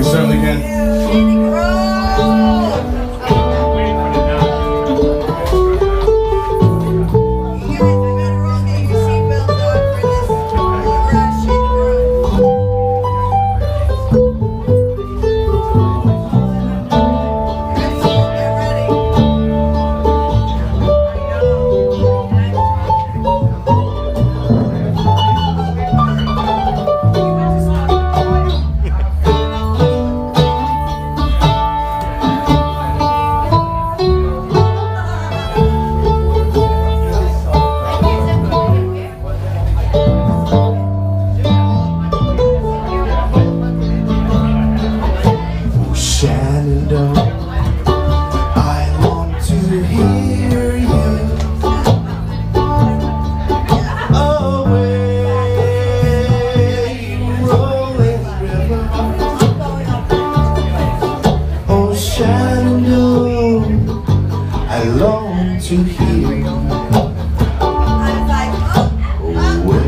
certainly can. Shenandoah, I long to hear you away, rolling river. Oh Shenandoah, I long to hear you away.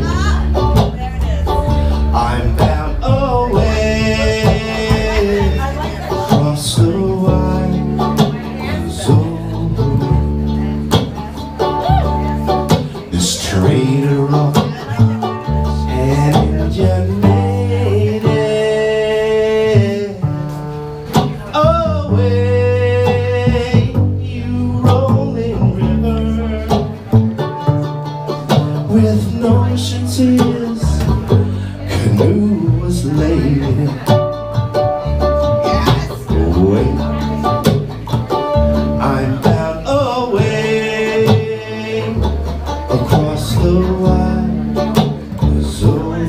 I'm bound away across the wide zone. This trader of engineered away, you rolling river with no chances. Canoe was laid away. I'm bound away across the wide zone.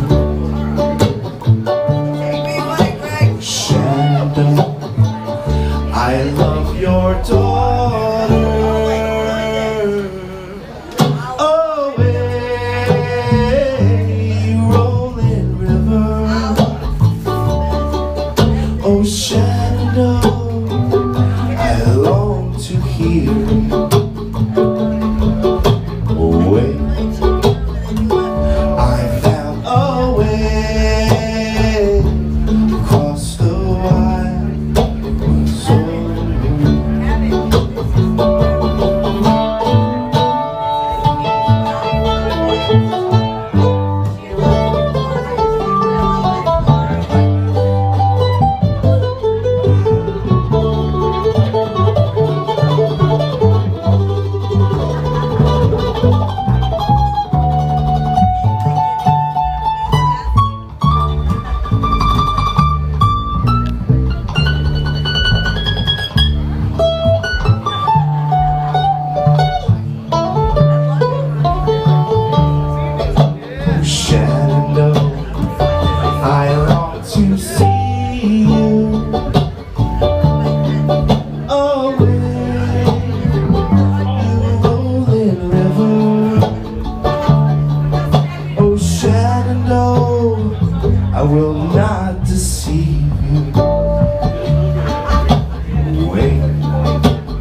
Shenandoah, I love your daughter. Oh Shenandoah, I long to hear you away. I found a way across the wide zone. Shenandoah, I long to see you away, you rolling river. Oh Shenandoah, I will not deceive you away.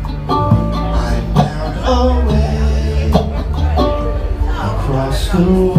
I'm bound away across the